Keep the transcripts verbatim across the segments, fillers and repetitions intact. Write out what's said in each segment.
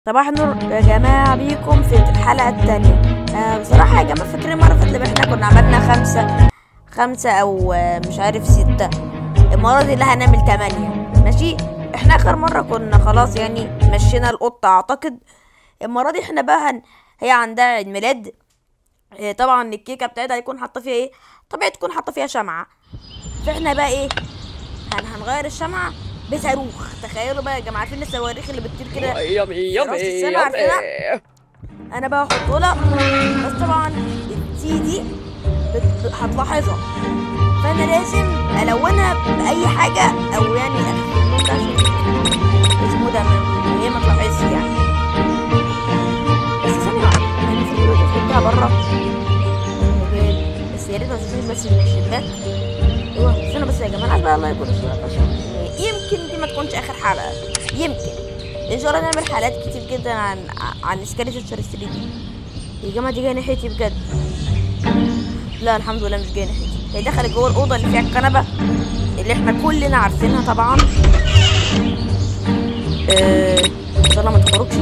صباح النور يا جماعة بيكم في الحلقة التانية. آه بصراحة يا جماعة فاكرين المرة اللي فاتت احنا كنا عملنا خمسة خمسة أو آه مش عارف ستة. المرة دي اللي هنعمل تمانية. ماشي، احنا آخر مرة كنا خلاص يعني مشينا القطة أعتقد. المرة دي احنا بقى هن... هي عندها عيد ميلاد. آه طبعا الكيكة بتاعتها هيكون حاطة فيها ايه؟ طبيعي تكون حاطة فيها شمعة. فاحنا بقى ايه؟ هن... هنغير الشمعة بصاروخ. تخيلوا بقى يا جماعه، عارفين الصواريخ اللي بتطير كده يامي يامي يامي. انا بقى هحط لها، بس طبعا التي دي بت... هتلاحظها، فانا لازم الونها باي حاجه او يعني اخفي اللون ده عشان اسمه ده هي ما تلاحظش يعني. بس ثانيه واحده، يعني المفروض تحطها بره بس يا ريت ما تشوفيش بس من الشباك. ايوه استنى بس يا جماعه، عايز بقى الله يكون الصوره يمكن دي ما تكونش اخر حلقه، يمكن ان شاء الله نعمل حلقات كتير جدا عن عن سكيلتون ثلاثة دي. يا جماعه دي جايه ناحيتي بجد؟ لا الحمد لله مش جايه ناحيتي، هي دخلت جوه الاوضه اللي فيها الكنبه اللي احنا كلنا عارفينها طبعا. ااا ان شاء الله ما تخرجش.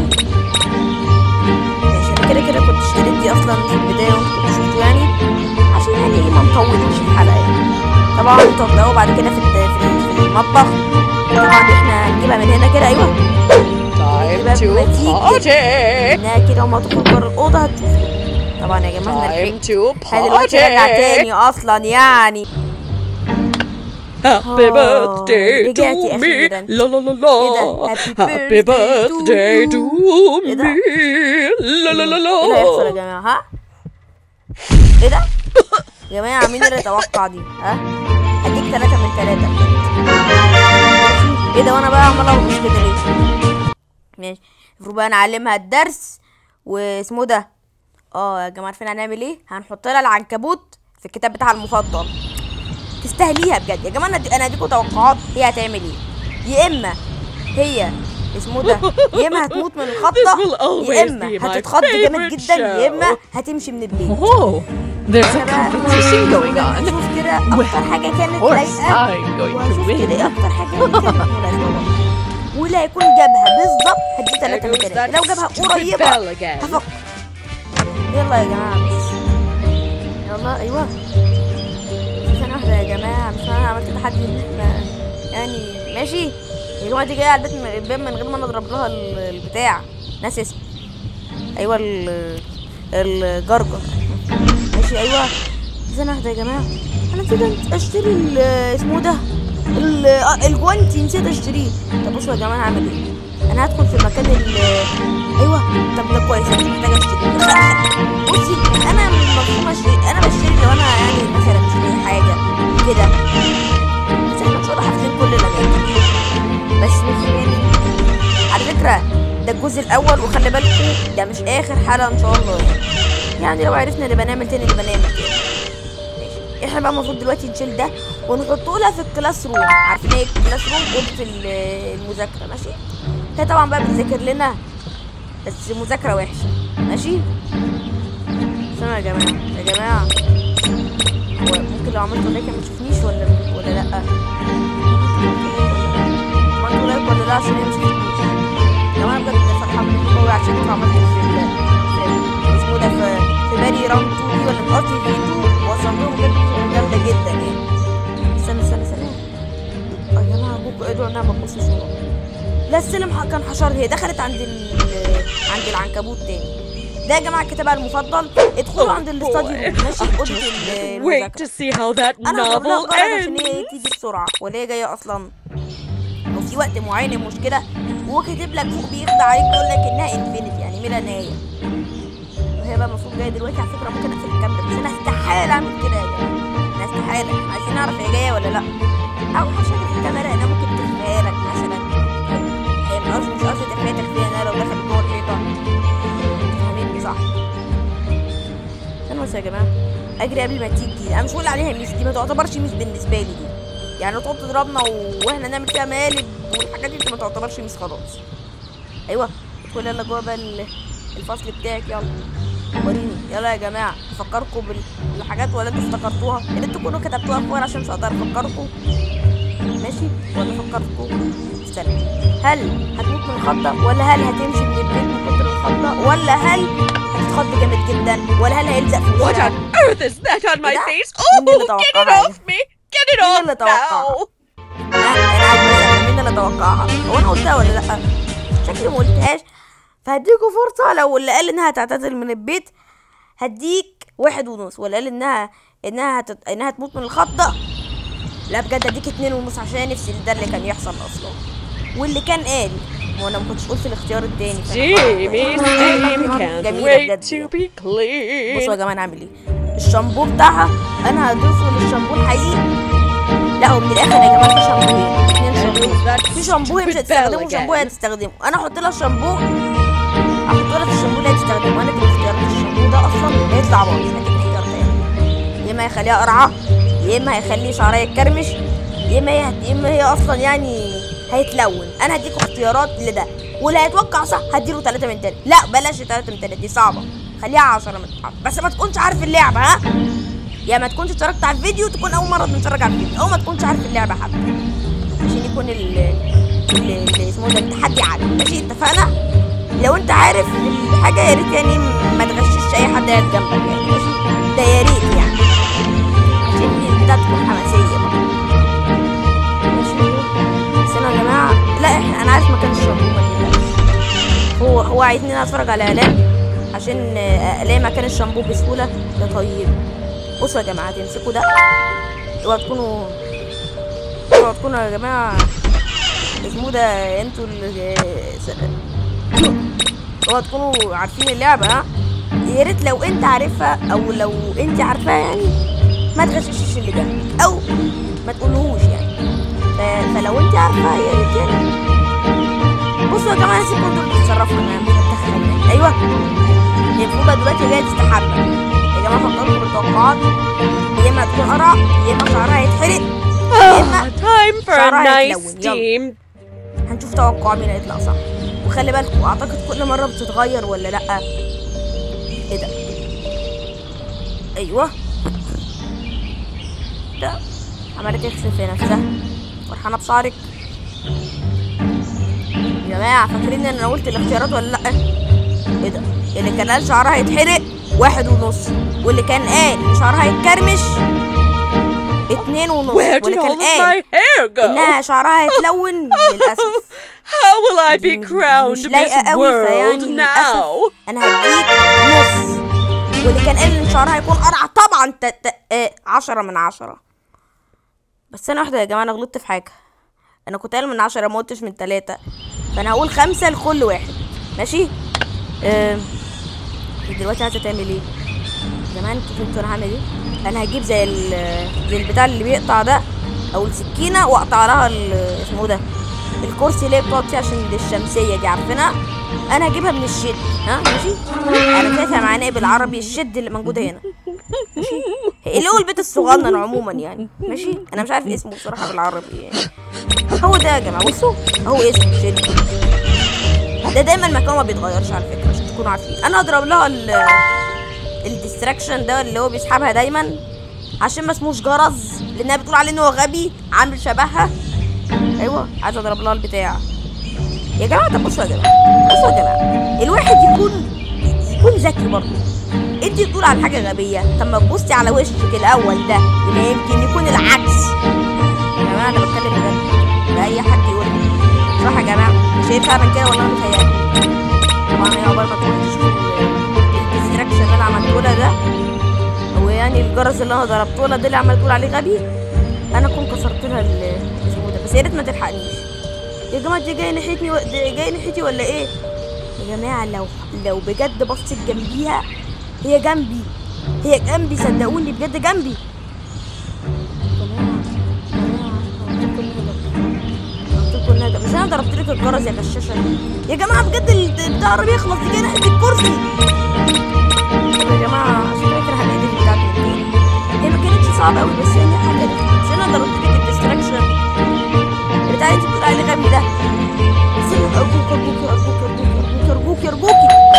ماشي، انا كده كده كنت اشتريت دي اصلا في البدايه وانتوا كنتوا شفتوا يعني عشان يعني ما نطولش الحلقه يعني. طبعا انتوا هتلاقوه بعد كده في في المطبخ. طبعا احنا هنجيبها من هنا كده. ايوه time to party انها كده وما تخرج بره الاوضه هتشوفها. طبعا يا جماعه time to احنا دلوقتي رجع تاني اصلا يعني. happy birthday to رجعتي me اخيرا. لا لا لا لا happy birthday to me لا لا لا لا. ايه اللي هيحصل يا جماعه؟ ها ايه ده يا جماعه؟ مين اللي يتوقع دي؟ ها هديك ثلاثة من ثلاثة. ايه ده وانا بقى عمال ارقص كده ليه؟ ماشي، المفروض بقى نعلمها الدرس واسمه ده. اه يا جماعه عارفين هنعمل ايه؟ هنحط لها العنكبوت في الكتاب بتاعها المفضل. تستاهليها بجد يا جماعه. انا اديكوا توقعات هي هتعمل ايه. يا اما هي اسمه ده يا اما هتموت من الخضه، يا اما هتتخض جامد جدا، يا اما هتمشي من البيت. There's a competition going on. شوف كده اكتر حاجه كانت لايقه واشوف كده ايه اكتر حاجه كانت مناسبه واللي هيكون جابها بالظبط هديه ثلاثة من ثلاثة. لو جابها قريبه هفكر. يلا يا جماعه بس يلا. ايوه ثانيه واحده يا جماعه، مش انا عملت تحدي ان احنا يعني ماشي. يا جماعه دي جايه على البيت من الباب من غير ما نضرب لها البتاع، ناس اسمه ايوه الجرجر. ماشي ايوه ثانية واحدة يا جماعة، انا نسيت اشتري اسمه ده الجوانتي، نسيت اشتريه. طب بصوا يا جماعة انا هعمل ايه؟ انا هدخل في مكان ال ايوه. طب ده كويس، انا محتاجة اشتري. بصي انا مفهوم اشتري، انا بشتري لو انا يعني مثلا مش حاجة كده، بس احنا ان شاء الله حافظين كل الاماكن بس مش يعني. على فكرة ده الجزء الاول وخلي بالكم ده مش اخر حلقة ان شاء الله يعني. يعني لو عرفنا نبقى نعمل تاني نبقى نعمل تاني. ماشي، احنا بقى المفروض دلوقتي نشيل ده ونحطه لها في الكلاس روم. عارفين ايه الكلاس روم؟ اوضه المذاكره. ماشي، هي طبعا بقى بتذاكر لنا بس مذاكره وحشه. ماشي استنوا يا جماعه يا جماعه، هو ممكن لو عملت لايك ما تشوفنيش ولا ولا لا؟ عملت لايك ولا لا عشان هي ما تشوفنيش؟ يا جماعه بجد فرحان بيكم قوي عشان انتوا عملتوا في اسمه ده في في ماري رام اتنين دي ولا قصدي في اتنين وصلتهم بجد جامده جدا يعني. استنى استنى استنى يا جماعه ابوكوا ادعوا انها ما تبصش ورا. لا السلم كان حشر، هي دخلت عند ال عند العنكبوت تاني. ده يا جماعه كتابها المفضل. ادخلوا عند الاستاديو ماشي اوضه المذاكره. انا هضرب لها جرس عشان هي تيجي بسرعه ولا هي جايه اصلا او في وقت معين. المشكله هو كاتب لك فوق بيخدع عليك يقول لك انها انفينيتي يعني بلا نهايه. وهي بقى المفروض جايه دلوقتي. على فكره ممكن اقفل الكاميرا بس انا استحاله اعمل كده يا جماعه، انا استحاله. احنا عايزين نعرف هي جايه ولا لا. او حاجه في الكاميرا انا ممكن تخفيها لك مثلا. هي مش قصدي مش قصدي تخفيها تخفيها انا لو دخلت جوه الحيطه. فاهميني صح؟ استنوا بس يا جماعه اجري قبل ما تيجي. انا مش بقول عليها ميس، دي ما تعتبرش ميس بالنسبه لي دي. يعني تقعد تضربنا واحنا نعمل فيها مقالب والحاجات دي ما تعتبرش ميس خلاص. ايوه ادخل يلا جوه بقى الفصل بتاعك. يلا وريني يلا يا جماعه. افكركم بالحاجات ولا انتوا افتكرتوها؟ يا ريت تكونوا كتبتوها في ورقه عشان مش هقدر افكركم. ماشي ولا فكرتكم؟ استنى، هل هتموت من الخضه ولا هل هتمشي من البيت من كتر الخضه ولا هل هتتخض جامد جدا ولا هل هيلزق في What وشها؟ on earth is that on my face? مين اللي Oh, get it توقعها؟ off me! Get it مين off اللي توقعها؟ now! انا انا عايز اسال مين اللي توقعها؟ هو انا قلتها ولا لا؟ شكلي ما قلتهاش. فهديكوا فرصه، لو اللي قال انها تعتزل من البيت هديك واحد ونص، واللي قال انها انها هتت... انها تموت من الخضه لا بجد هديك اتنين ونص، عشان نفسي ده اللي كان يحصل اصلا. واللي كان قال وانا ما كنتش قلت الاختيار التاني. Jimmy's name can't wait to be clean. بصوا يا جماعه انا هعمل ايه. الشامبو بتاعها انا هضيفه للشامبو الحقيقي. لا هو من الاخر يا جماعه في شامبوين، اتنين شامبو. في شامبو هي مش هتستخدمه وشامبو هي هتستخدمه. انا احط لها الشامبو احط لها في الشامبو اللي هتستخدمه. وانا كده اختيارات الشامبو ده اصلا هيطلع باظ. هديك اختيار تاني، يا اما هيخليها قرعه يا اما هيخلي شعرها يتكرمش يا اما هي يا اما هي اصلا يعني هيتلون. انا هديك اختيارات لده، واللي هيتوقع صح هديله تلاتة من تلاتة. لا بلاش تلاتة من تلاتة دي صعبه، خليها عشرة من عشرة. بس ما تكونش عارف اللعبه، ها؟ يا ما تكونش اتفرجت على الفيديو تكون اول مره بنتفرج على الفيديو، او ما تكونش عارف اللعبه حتى، عشان يكون ال اللي اسمه ده التحدي عادي. ماشي اتفقنا؟ لو انت عارف الحاجه يا ريت يعني ما تغشش اي حد قاعد جنبك يعني. ماشي ده يا ريت يعني، عشان البتاع تكون حماسيه بقى. ماشي بس انا يا جماعه لا احنا انا عارف مكان الشامبو ما تقلقش. هو هو عايزني انا اتفرج على اعلان عشان الاقي مكان الشامبو بسهوله. ده طيب بصوا يا جماعه تمسكوا ده، اوعوا تكونوا اوعوا تكونوا يا جماعه اسمه ده انتوا اللي اوعوا تكونوا عارفين اللعبه. ها يا ريت لو انت عارفها او لو انت عارفاها يعني ما تغششش اللي جنبك او ما تقولهوش يعني. فلو انت عارفه يا ريت يعني. بصوا يا جماعه سيبكم دول تتصرفوا، انا مش هتدخل. ايوه هي المفروض دلوقتي جايه تستحمى يا جماعه. فكروا بالتوقعات، يا اما تكون قرع يا اما شعرها يتحرق يا اما time for a nice steam. هنشوف توقع مين هيطلع صح. وخلي بالكم اعتقد كل مره بتتغير ولا لا؟ ايه ده؟ ايوه ده عملت تغسل في نفسها. فرحانه بشعرك يا جماعه؟ فاكرين ان انا قلت الاختيارات ولا لا؟ ايه ده؟ اللي كان قال شعرها يتحرق واحد ونص، واللي كان قال شعرها يتكرمش اتنين ونص، واللي كان قال انها شعرها يتلون للاسف. How will I be crowned Miss World now? انا هديك نص. واللي كان قال ان شعرها يكون قرع طبعا عشرة من عشرة. بس انا واحده يا جماعه، انا غلطت في حاجه. انا كنت قايل من عشرة ما قلتش من تلاتة، فانا هقول خمسة لكل واحد. ماشي؟ أه دلوقتي عايزه تعمل ايه؟ زمان انتوا فهمتوا انا هعمل ايه؟ انا هجيب زي زي البتاع اللي بيقطع ده او السكينه واقطع لها اسمه ده الكرسي اللي بتقعد فيه عشان الشمسيه دي، عارفينها؟ انا هجيبها من الشد. ها ماشي؟ انا شايفها معناه ايه بالعربي الشد اللي موجوده هنا. ماشي؟ اللي هو البيت الصغنن عموما يعني. ماشي؟ انا مش عارف اسمه بصراحه بالعربي يعني. هو ده يا جماعه، بصوا اهو اسمه شد. ده دايما مكانه ما بيتغيرش على فكره عشان تكونوا عارفين. انا هضرب لها الديستراكشن ده اللي هو بيسحبها دايما عشان ما اسموش جرز، لانها بتقول عليه ان هو غبي عامل شبهها. ايوه عايزه اضرب لها البتاع يا جماعه. طب بصوا يا جماعه بصوا يا جماعه الواحد يكون يكون ذكي برضه. انت بتقول على حاجه غبيه، طب ما تبصي على وشك الاول ده يبقى يمكن يكون العكس. يا جماعه انا بتكلم بجد، ده اي حد يقول صح يا جماعه. مش هينفع من كده والله متهيألي. طبعا هي عقبال ما تروح تشوف الديستراكشن اللي انا عملته لها ده، هو يعني الجرس اللي انا ضربته لها ده اللي عمال تقول عليه غبي، انا كنت كسرت لها اسمه ده. بس يا ريت ما تلحقنيش يا جماعه. دي جايه ناحيتني و... جايه ناحيتي ولا ايه يا جماعه؟ لو لو بجد بصيت جنبيها، هي جنبي هي جنبي صدقوني بجد جنبي. مش انا ضربت لك الجرس يا غشاشه يا جماعه؟ بجد البتاع العربي يخلص، دي جايه ناحيه الكرسي يا جماعه. عشان فاكر هنقدر بتاعت التاني، هي ما كانتش صعبه قوي بس هي حاجه. مش انا ضربت لك الديستراكشن بتاع انت بتقول عليه غبي ده. بس ارجوك ارجوك ارجوك ارجوك ارجوك ارجوك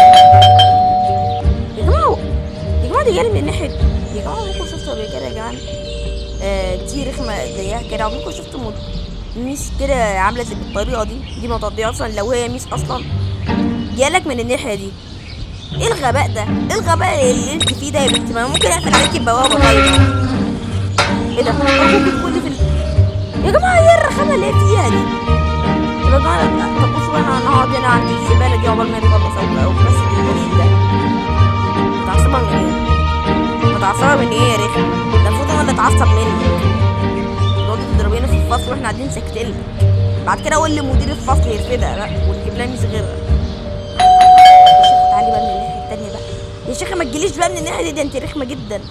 يا جماعه يا جماعه دي جايه من ناحيه يا جماعه. عمركم شفتوا قبل كده يا جماعه آه دي رخمه زيها كده؟ عمركم شفتوا ميس كده عامله زي بالطريقه دي دي ما تقضي اصلا لو هي ميس اصلا جالك من الناحيه دي. ايه الغباء ده؟ ايه الغباء اللي انت فيه ده يا بنتي؟ ما ممكن اقفل عليكي البوابه. طيب ايه ده؟ ممكن كل في ال... يا جماعه ايه الرخامه اللي هي فيها دي؟ طب يا جماعه طب بصوا انا انا هقعد هنا عند الزباله دي عقبال ما يخلص او بس الجديد ده. متعصبه من ايه؟ متعصبه من ايه يا رخم؟ ده المفروض انا اللي اتعصب منك. تقعدي تضربينا في الفصل واحنا قاعدين ساكتين. بعد كده اقول لمدير الفصل يرفدها بقى ونجيب لها ميس غيرها. يا شيخه تعالي بقى من الناحيه التانيه بقى. يا شيخه ما تجيليش بقى من الناحيه دي، ده انت رخمه جدا.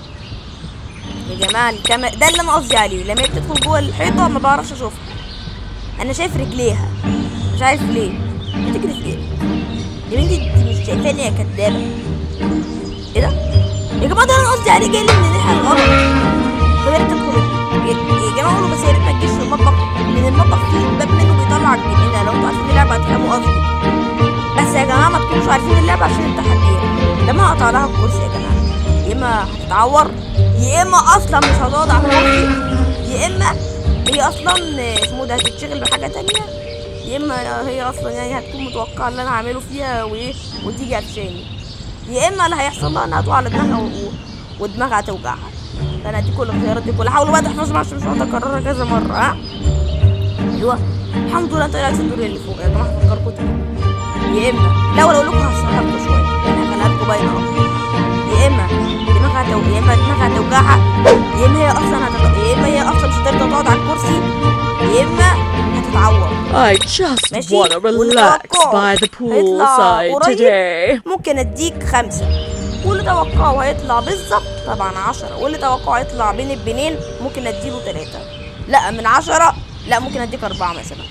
يا جماعه الكاميرا ده اللي انا قصدي عليه، لما هي بتدخل جوه الحيطه ما بعرفش اشوفها. انا شايف رجليها مش عارف ليه. بتجري في ايه؟ يا بنتي انت مش شايفاني يا كدابه؟ ايه ده؟ يا جماعه ده انا قصدي عليه جاي لي من الناحيه الغلط. طب يا ريت تدخل يا جماعه قولوا بس يا ريت ما تجيش في المطبخ، لان المطبخ فيه باب منه بيطلع الجنينه. لو انتوا عارفين اللعبه هتفهموا قصدي. بس يا جماعه ما تكونوش عارفين اللعبه عشان التحديات. لما هقطع لها الكرسي يا جماعه يا اما هتتعور يا اما اصلا مش هتقعد على الكرسي يا اما هي اصلا اسمه ده هتتشغل بحاجه تانية يا اما هي اصلا يعني هتكون متوقعه اللي انا هعمله فيها وايه وتيجي قفشاني يا اما اللي هيحصل لها انها تقع على دماغها ودماغها هتوجعها. فانا دي كل الخيارات دي كلها. حاولوا بقى تحفظوا عشان مش هقعد اكررها كذا مره. ها ايوه الحمد لله طلعت في الدور اللي فوق. يا جماعه هفكركم تاني يا اما لو اقول لكم هسرحها لكم شويه يعني هخليها لكم باينه اكتر. يا اما دماغها هتو... يا اما دماغها هتوجعها يا اما هي اصلا هتت... يا اما هي اصلا مش هتقدر تقعد على الكرسي يا اما هتتعور. I just wanna relax by the poolside today. ممكن اديك خمسة واللي توقعه هيطلع بالظبط طبعا عشرة واللي توقعه هيطلع بين البنين ممكن اديله تلاتة. لا من عشرة لا ممكن اديك أربعة مثلا.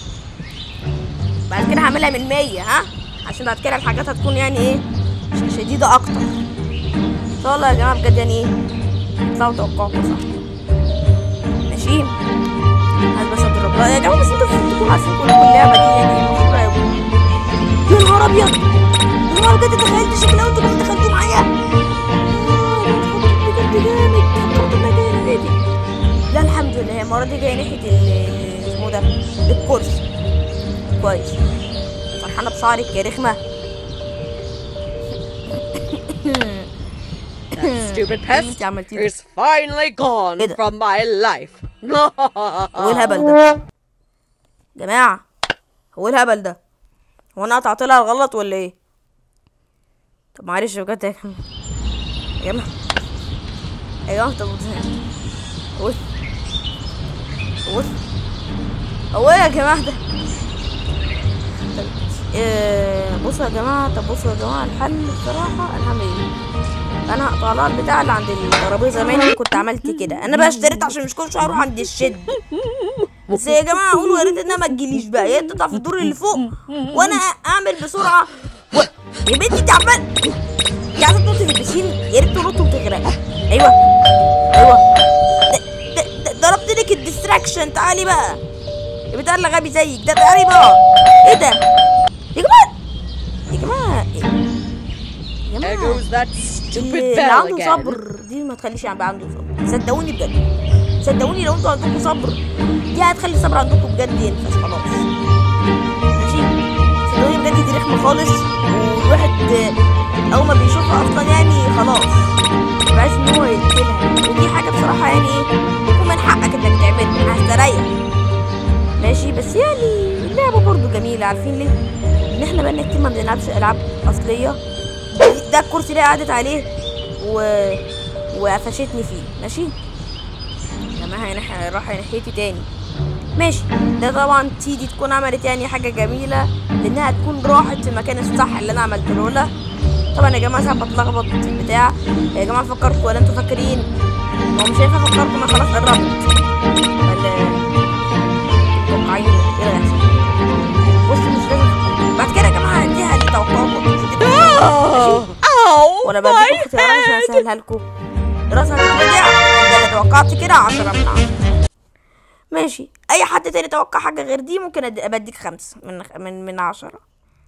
بعد كده هعملها من مية ها عشان بعد كده الحاجات هتكون يعني ايه شديدة اكتر ان شاء الله يا جماعة بجد. يعني ايه اطلعوا توقعكم صح ماشي. عايز بس اضرب يا جماعة بس انتوا تكونوا عارفين كل اللعبة دي يعني مشهورة اوي. يا نهار ابيض يا نهار بجد تخيلت شكلها وانتوا كنتوا دخلتوا معايا. بجد جامد فكرت انها جاية ناحيتي. لا الحمد لله المرة دي جاية ناحية اسمه ده الكرسي كويس. فرحانة بشعرك يا رخمة. That stupid pest is finally gone from my life. هو الهبل ده جماعة؟ هو الهبل ده؟ هو انا قطعت لها الغلط ولا ايه؟ طب معلش بجد يا جماعة يا جماعة طب هو هو هو ايه يا جماعة ده؟ طب إيه بصوا يا جماعة طب بصوا يا جماعة الحل بصراحة انا هعمل ايه؟ انا هقطع لها البتاع اللي عند الترابيزه زمان كنت عملت كده. انا بقى اشتريت عشان مش كل شويه اروح عند الشد. بس يا جماعه قولوا يا ريت انها ما تجيليش بقى يا ريت تطلع في الدور اللي فوق وانا اعمل بسرعه و... يا بنتي انت عمال انت عايزه تنطي في البسين يا ريت تنطي وتغرقي. ايوه ايوه ضربت لك الديستراكشن. تعالي بقى يا بتاع اللي غبي زيك ده. تعالي بقى ايه ده يا جماعه يا جماعه There goes that stupid اللي bell عنده again. صبر دي ما تخليش يبقى عنده صبر. صدقوني بجد صدقوني لو انتوا عندكم صبر دي هتخلي الصبر عندكم بجد ينفذ خلاص ماشي. صدقوني بجد دي رخمه خالص والواحد اول ما بيشوفها اصلا يعني خلاص عايز ان هو يقتلها. ودي حاجه بصراحه يعني ايه يكون من حقك انك تعملها. انا هستريح ماشي بس يعني اللعبه برضو جميله. عارفين ليه؟ ان احنا بقالنا كتير ما بنلعبش العاب اصليه. ده الكرسي اللي قعدت عليه و... وقفشتني فيه ماشي. جماعة هنا راح ناحيتي تاني ماشي. ده طبعا تي دي تكون عملت يعني حاجة جميلة لانها تكون راحت في المكان الصح اللي انا عملته لها. طبعا يا جماعة ساعات بتلخبط في البتاع يا جماعة فكركم ولا انتوا فاكرين؟ هو مش هينفع افكركم انا خلاص قربت ولا متوقعين ايه اللي هيحصل؟ بصوا مش لازم افكر بعد كده يا جماعة هديها اللي توقعكم وانا بديكم اختيارات عشان اسهلها لكم. راسها هتتوجع اذا توقعت كده عشرة من عشرة ماشي. اي حد تاني توقع حاجه غير دي ممكن ابديك خمسة من من من عشرة.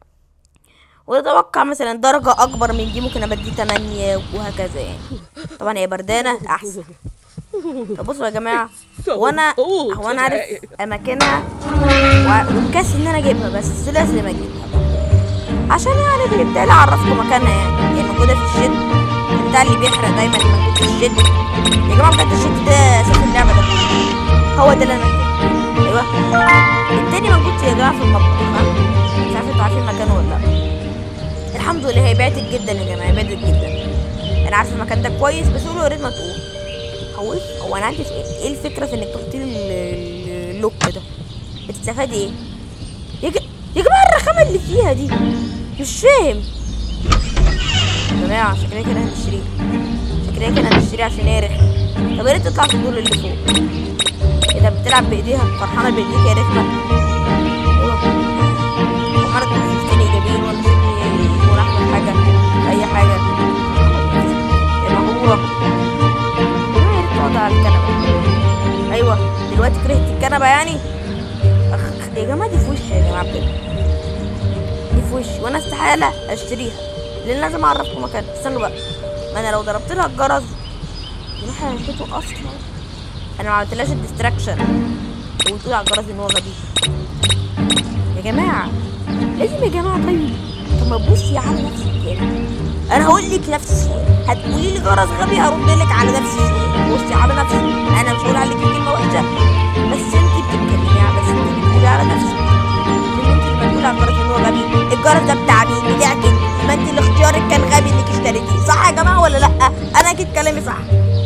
وتوقع مثلا درجه اكبر من دي ممكن ابديه تمانية وهكذا يعني. طبعا هي بردانه احسن طب بصوا يا جماعه، هو انا هو انا عارف اماكنها ومكسل ان انا اجيبها، بس لازم اجيبها عشان يعني بالتالي اعرفكم مكانها. يعني هي موجوده في الشد بتاع اللي بيحرق دايما، موجود في الشد يا جماعه. بجد الشد ده اساس اللعبه ده، هو ده اللي انا محتاجه. ايوه التاني موجود يا جماعه في المطبخ، مش عارف انتوا عارفين مكانه ولا لا. الحمد لله هي بعدت جدا يا جماعه، بعدت جدا. انا عارفه المكان ده كويس، بس قولوا يا ريت ما تقول. هو هو انا عندي ايه الفكره في انك تحطي لي اللوك ده؟ بتستفادي ايه يا يا جماعه؟ الرخامه اللي فيها دي مش فاهم يا جماعه. شكلها كده هنشتريه، شكلها كده هنشتريه عشان هي رخمه. طب يا ريت تطلع في الدور اللي فوق. ايه ده؟ بتلعب بايديها، فرحانه بايديك يا رخمه. ايوه عمرك ما شفتني جميل ولا شفتني يكون احلى حاجه اي حاجه يا مغروره. يا ريت تقعد على الكنبه. ايوه دلوقتي كرهت الكنبه يعني. اخ يا جماعه دي في وشي يا جماعه بجد، دي في وشي وانا استحاله اشتريها لان لازم اعرفكم مكانها. استنوا بقى، ما انا لو ضربت لها الجرس يروح ناحيته اصلا. انا ما عملتلاش الديستراكشن وتقول على الجرس ان هو غبي يا جماعه. لازم يا جماعه. طيب طب ما تبصي على نفسك يعني. انا هقول لك نفس السؤال، هتقولي لي جرس غبي هرد لك على نفس السؤال. بصي على نفسك، انا مش هقول عليك كلمه وحشه، بس انت بتتكلمي على بس انت بتقولي على نفسك. لان انت اللي بتقولي على الجرس ان هو غبي. الجرس ده بتاع مين؟ بتاعك انت. ما انت اللي اختيارك كان غبي انك اشتريتيه، صح يا جماعه ولا لا؟ انا اكيد كلامي صح.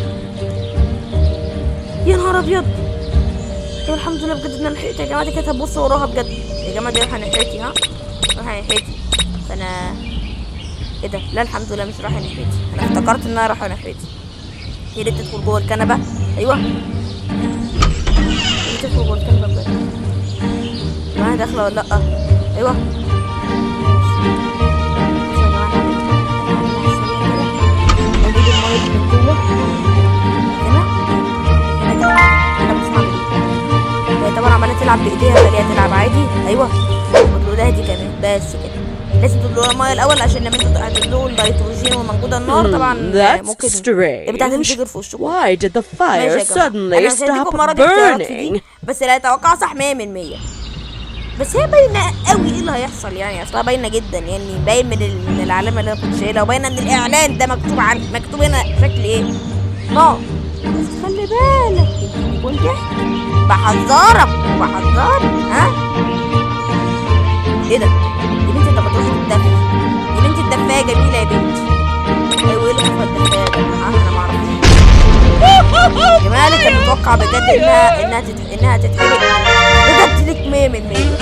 يا نهار ابيض. طب الحمد لله بجد ان انا لحقت يا جماعه. دي كانت هتبص وراها بجد يا جماعه. دي رايحه ناحيتي، ها رايحه ناحيتي. فانا ايه ده؟ لا الحمد لله مش رايحه ناحيتي. انا افتكرت انها رايحه ناحيتي. هي اللي تدخل جوه الكنبه. ايوه هي تدخل جوه الكنبه بجد. معاها داخله ولا لا؟ ايوه نجيب الميه من جوه هنا. انا بسمع هي طبعا عماله تلعب بايديها، خليها تلعب عادي. ايوه وتقول لها دي كمان بس كده. لازم تدلقوا الميه الاول عشان لما انتوا هتدلقوا النيتروجين وموجوده النار طبعا ممكن البتاع تنفجر في وشكم. Why did the fire suddenly stop burning? بس لا اتوقع صح مية من مية. بس هي باينه قوي ايه اللي هيحصل يعني. اصلها باينه جدا يعني، باين من من العلامه اللي انا كنت شايلها، وباينه ان الاعلان ده مكتوب عن مكتوب هنا شكل ايه؟ نار. بس خلي بالك انت كنت بحذرك بحذرك ها؟ ايه ده؟ يا بنتي انت ما تروحي تتدفى يا بنتي. الدفايه جميله يا بنتي. ايوه ايه اللي حصل الدفايه ده؟ انا ما اعرفش يا جماعه. اللي كانت متوقع بجد انها انها تت... انها تتحرق بجد لك مية من مية.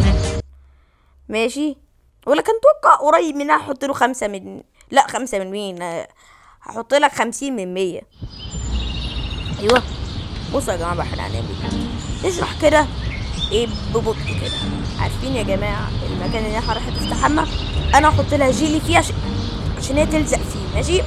ماشي ولا كان توقع قريب منها احط له خمسة من لا خمسة من مية. هحط لك خمسين من مية. ايوه بصوا يا جماعه بقى احنا هنعمل ايه. نشرح كده ايه ببطء كده. عارفين يا جماعه المكان اللي احنا رايحه تستحمى انا هحط لها جيلي فيه عشان عشان هي تلزق فيه. ماشي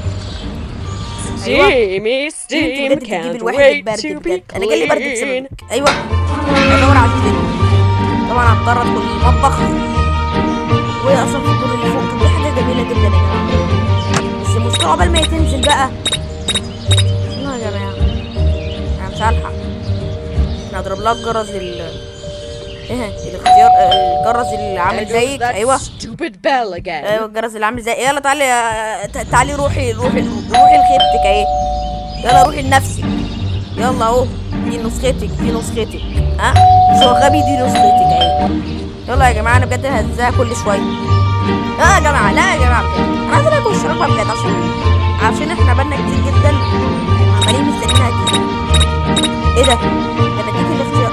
ستيمي ستيم كانت ويت تو بي انا جالي برد بسببك. ايوه بدور على الجيلي. طبعا هضطر ادخل المطبخ وهي اصلا في الدور اللي فوق. دي حاجه جميله جدا يا جماعه، بس المشكله عقبال ما هي تنزل بقى شنو يا جماعه. انا مش هلحق. انا هضرب لها الجرس ال ايه الاختيار الجرس اللي عامل زيك. ايوه ايوه الجرس اللي عامل زي. يلا تعالي تعالي روحي روحي روحي لخيبتك اهي. يلا روحي لنفسك. يلا اهو دي نسختك دي نسختك ها مش هو غبي. دي نسختك اهي. يلا يا جماعه انا بجد هزها كل شويه. لا يا جماعه لا يا جماعه بجد انا عايزه اكل الشربه بجد عشان عشان احنا بالنا كتير جدا عمالين مستنيينها تيجي. ايه ده؟ ده بديك الاختيار.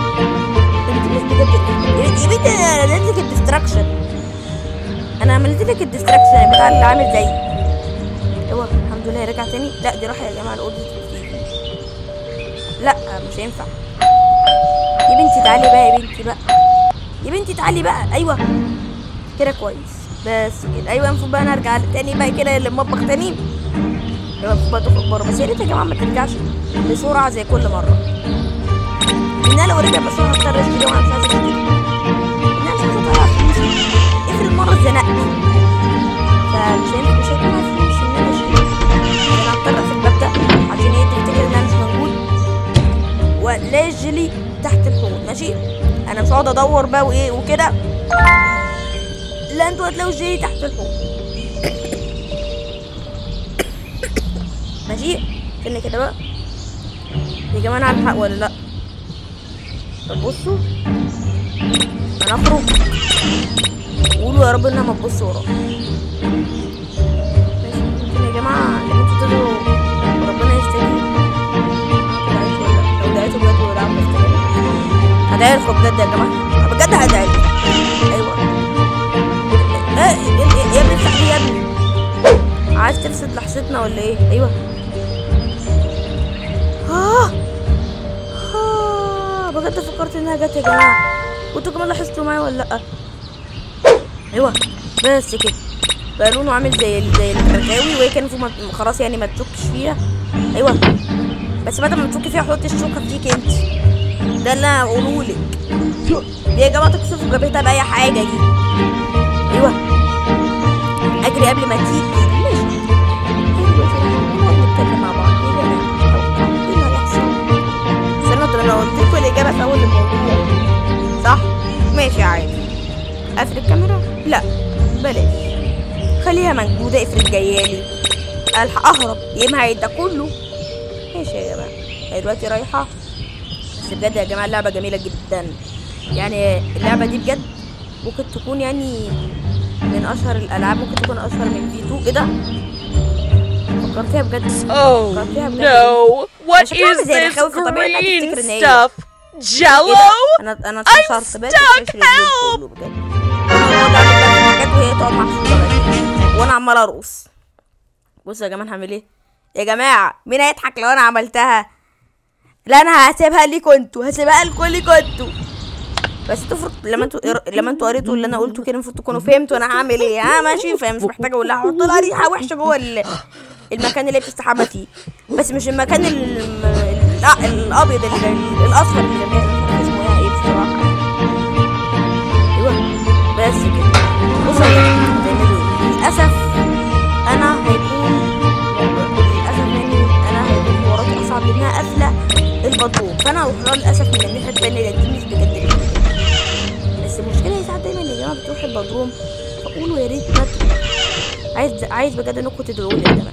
يا بنتي انا عملت لك الديستراكشن. انا عملت لك الديستراكشن بتاع اللي عامل زي. ايوه الحمد لله رجع تاني. لا دي راح يا جماعه الاوضه التلفزيون. لا مش هينفع يا بنتي. تعالي بقى يا بنتي بقى يا بنتي تعالي بقى. ايوه كده كويس بس كده. ايوه المفروض بقى نرجع تاني بقى كده للمطبخ تاني. ايوه المفروض بقى تخرج بره. بس يا ريت يا جماعه ما ترجعش بسرعه زي كل مره. ان لو رجع بسرعه هضطر اشتري وانا مش عايزه اشتري. انا مش عايزه اضيع فلوسي. افرض مره اتزنقت فمش هينفع مش هيكون معايا فلوس ان انا اشتري. انا هضطر اقفل الباب ده عشان هي تفتكر ان انا مش موجود. واقعد ادور بقى وايه وكده. لا انتوا هتلاقوا جيري تحت الحوض. ماشي استنى كده بقى يا جماعه، انا على الحق ولا لا؟ طب بصوا انا اخرج، قولوا يا رب انها ما تبص ورا. ماشي ممكن يا جماعه لما انتوا تدعوا وربنا يستجيب. لو دعيتوا بجد ولا هتعرفوا بجد يا جماعه، بجد هتعرفوا. ايوه ايه يا ابني افتح لي يا ابني، عايز تفسد لحظتنا ولا ايه؟ ايوه اه اه بجد فكرت انها جت يا جماعه، وانتوا كمان لاحظتوا معايا ولا لا؟ ايوه بس كده بقى لونه عامل زي زي الرغاوي، وهي كان خلاص يعني ما تشكش فيها. ايوه بس بدل ما تشكي فيها حط الشوكه فيك انت، ده اللي انا هقولهولك. دي يا جماعه تكسفوا جبهتها باي حاجه دي. ايوه اجري قبل ما تيجي. ماشي نقعد نتكلم مع بعض. ايه يا جماعه ايه اللي هيحصل؟ استنوا انا قلت لكم الاجابه في اول الموضوع صح؟ ماشي عادي. اقفل الكاميرا؟ لا بلاش، خليها موجوده. افرض جايالي الحق اهرب يا اما هيدا كله. ماشي يا جماعه هي دلوقتي رايحه، بس بجد يا جماعه اللعبه جميله جدا. يعني اللعبه دي بجد ممكن تكون يعني من اشهر الالعاب، ممكن تكون اشهر من في تو. ايه ده؟ فكرتيها بجد؟ فكرتيها بجد. No. What is this green stuff? Jello? انا انا اتكسرت بجد. help. بجد حاجات وهي تقعد محشوره وانا عماله ارقص. بصوا يا جماعه هعمل ايه يا جماعه؟ مين هيضحك لو انا عملتها؟ لا انا هسيبها ليكوا انتوا، هسيبها لكم انتوا. بس تفرق لما انتوا لما انتوا قريتوا اللي انا قلته كده المفروض تكونوا فهمتوا انا هعمل ايه. ها ماشي فمش محتاجه اقول لها احط لها ريحه وحشه جوه المكان اللي بتستحمى فيه، بس مش المكان الابيض الاصفر اللي جنبها اسمه ايه بصراحه. ايوه بس كده. بصوا هتعملوا ايه؟ للاسف انا هيكون للاسف يعني انا هيكون وراكي اصعب لانها قافله البطروق، فانا هروح لها للاسف من الناحيه التانيه لان دي مش بجد. بس المشكله هي ساعات دايما يا جماعه بتروح البدروم، فقولوا يا ريت ما تروح. عايز عايز بجد انكم تدعوا لي يا جماعه.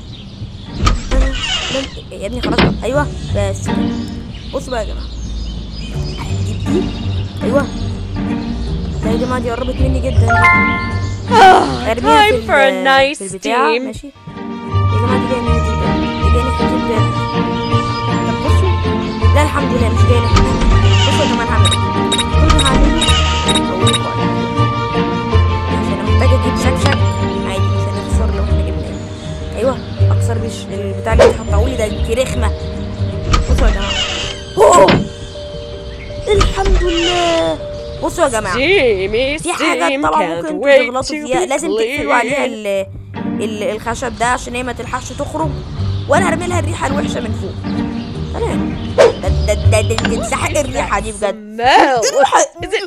يا ابني خلاص بقى. ايوه بس بصوا بقى يا جماعه هنجيب دي. ايوه لا يا جماعه دي قربت مني جدا. ارميها في, في البتاع. ماشي يا جماعه دي جايه مني دي دي جايه ناحيه الباب. طب بصوا لا الحمد لله مش جايه ناحيه. بصوا يا جماعه هعمل كل اللي هعمله اقول لكم عشان انا محتاجه اجيب شكشك عادي مش هنخسر لو احنا جبناه. ايوه اكسر بيش البتاع اللي بتحطه لي ده انتي رخمه. بصوا يا جماعه اوه الحمد لله. بصوا يا جماعه في حاجه طبعا ممكن تغلطوا فيها، لازم تقفلوا عليها ال ال الخشب ده عشان هي ما تلحقش تخرج، وانا هرمي لها الريحه الوحشه من فوق. تمام ده ده ده ده تستحق الريحه دي بجد. الريحه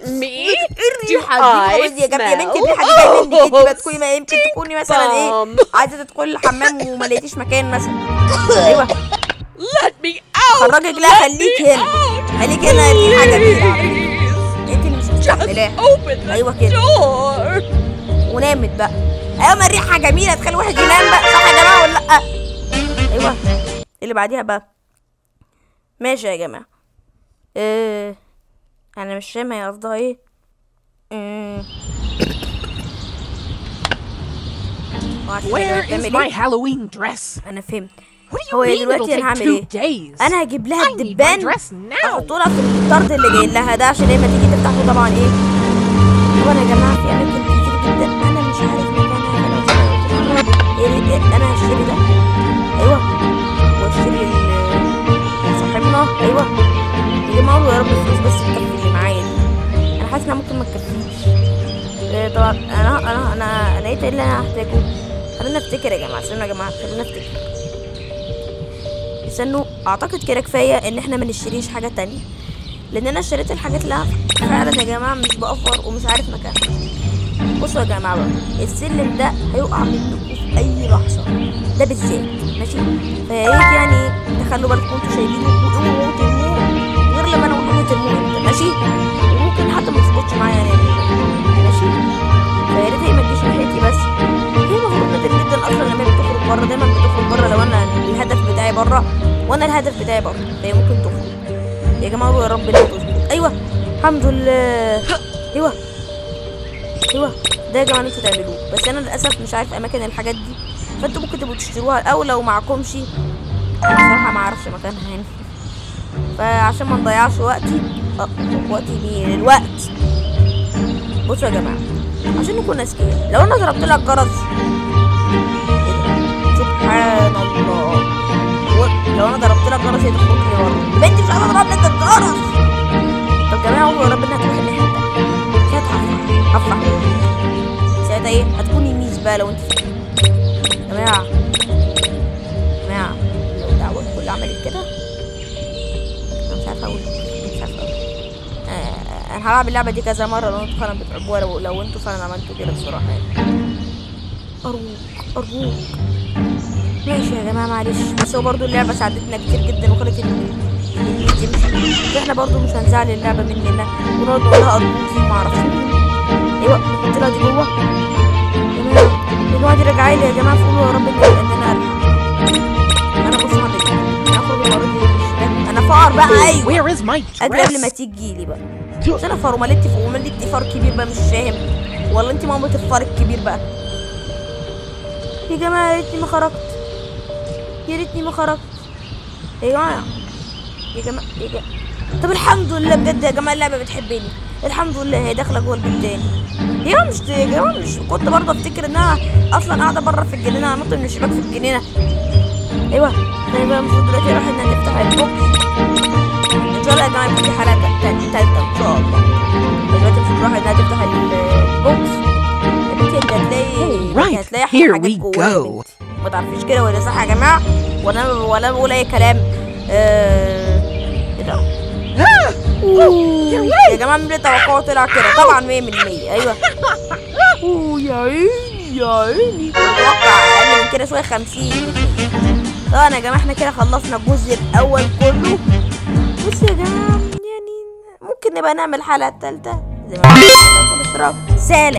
الريحه دي يا جماعه يا بنتي الريحه دي جايه منك انت، ما تكوني ما يمكن تكوني مثلا ايه عايزه تدخلي الحمام وما لقيتيش مكان مثلا. ايوه خرجك. لا خليك هنا خليك هنا، الريحه جميله انت اللي مش مستحملاها. ايوه كده ونامت بقى. ايوه ما الريحه جميله تخلي الواحد ينام بقى صح يا جماعه ولا لا؟ ايوه اللي بعديها بقى. ماشي يا جماعه ايه انا مش فاهمه هي قصدها ايه. امم Where is my Halloween dress? انا فهمت. هو دلوقتي انا هعمل ايه؟ انا هجيب لها الدبان احطه لها في الطرد اللي جاي لها ده عشان لما تيجي تفتحه طبعا ايه. طبعا يا جماعه في اماكن كتير جدا انا مش عارف مكانها. انا هشتري ده ايوه واشتري صاحبنا. ايوه يا جماعه يا رب الفلوس بس تكفي اللي معايا دي. انا حاسه انها ممكن ما تكفيش. إيه طبعا انا انا انا لقيت اللي انا هحتاجه. خلينا نفتكر يا جماعه استنوا يا جماعه خلينا نفتكر. استنوا اعتقد كده كفايه ان احنا ما نشتريش حاجه تانية، لان انا اشتريت الحاجات اللي فعلا يا جماعه مش بأفور ومش عارف مكانها. بصوا يا جماعه بقى السلم ده هيقع منكم في اي لحظه ده بالذات ماشي، فيا ريت يعني تخلوا بالكم انتوا شايلينه وتقوموا ترموه غير لما انا اقول لكم ترموه امتى ماشي. وممكن حتى ما تظبطش معايا يعني ماشي. فيا ريت هي ما تجيش ناحيتي بس. هي المفروض نادر جدا اصلا لما هي بتخرج بره، دايما بتخرج بره لو انا الهدف بتاعي بره وانا الهدف بتاعي بره، فهي ممكن تخرج. يا جماعه يا رب لا تظبط. ايوه الحمد لله. ايوه ايوه ده يا جماعه انتوا تعملوه، بس انا للاسف مش عارف اماكن الحاجات دي، فانتوا ممكن تبقوا تشتروها او لو معكمش. بصراحه ما اعرفش مكانها يعني، فعشان ما نضيعش وقتي اه وقتي مين الوقت. بصوا يا جماعه عشان نكون اذكياء، لو انا ضربت لك جرس سبحان الله، لو انا ضربت لك جرس هي تخرج لي ورا. يبقى انت مش عايزه اضرب لك الجرس. طب يا جماعه يا رب انها تروح الناحيه التانيه، ساعتها هفرح هفرح ساعتها ايه هتكوني ميس بقى لو انت يا جماعه. يا جماعه لو الدعوه كلها عملت كده انا مش عارفه اقول مش عارفه اقول آه انا هلعب اللعبه دي كذا مره لو انتوا فعلا بتحبوها، لو, لو انتوا فعلا عملتوا كده بصراحه يعني. ارجوك ارجوك ماشي يا جماعه معلش، بس هو برضو اللعبه ساعدتنا كتير جدا وخلت اللي تمشي، فاحنا برضو مش هنزعل اللعبه مننا ونقعد نقول لها ارجوكي ما اعرفش. ايوه نحط لها دي جوه يا جماعه. يا جماعه دي راجعه لي يا جماعه، فقولوا يا رب ان انا الحق. انا بص هعمل ايه؟ اخرج المره دي انا فار بقى. ايوه اجري قبل ما تيجي لي بقى، مش انا فار ومالتي فوق ومالتي فار كبير بقى، مش فاهم ولا انت مامة الفار الكبير بقى. يا جماعه يا ريتني ما خرجت، يا ريتني ما خرجت يا جماعه يا جماعه يا جماعه. طب الحمد لله بجد يا جماعه اللعبه بتحبني الحمد لله. هي داخله جوه البيت تاني يا جماعه. مش يا جماعه مش كنت برضه افتكر انها اصلا قاعده بره في الجنينه، انط من الشباك في الجنينه. ايوه طيب المفروض دلوقتي اروح انها تفتح البوكس ان شاء الله يا جماعه. يكون في حلقه تالته ان شاء الله. دلوقتي المفروض اروح انها تفتح البوكس يا بنتي. انت هتلاقي هتلاقي حاجات جوه ما تعرفيش كده ولا صح يا جماعه، ولا ولا بقول اي كلام. ااا ايه ده يا جماعه؟ من توقعه طلع كده طبعا مية من مية. ايوه اوه يا عيني يا عيني، اتوقع اقل من كده شويه خمسين. طبعا يا جماعه احنا كده خلصنا الجزء الاول كله. بص يا جماعه يعني ممكن نبقى نعمل حلقه ثالثه زي ما قلت. سلام.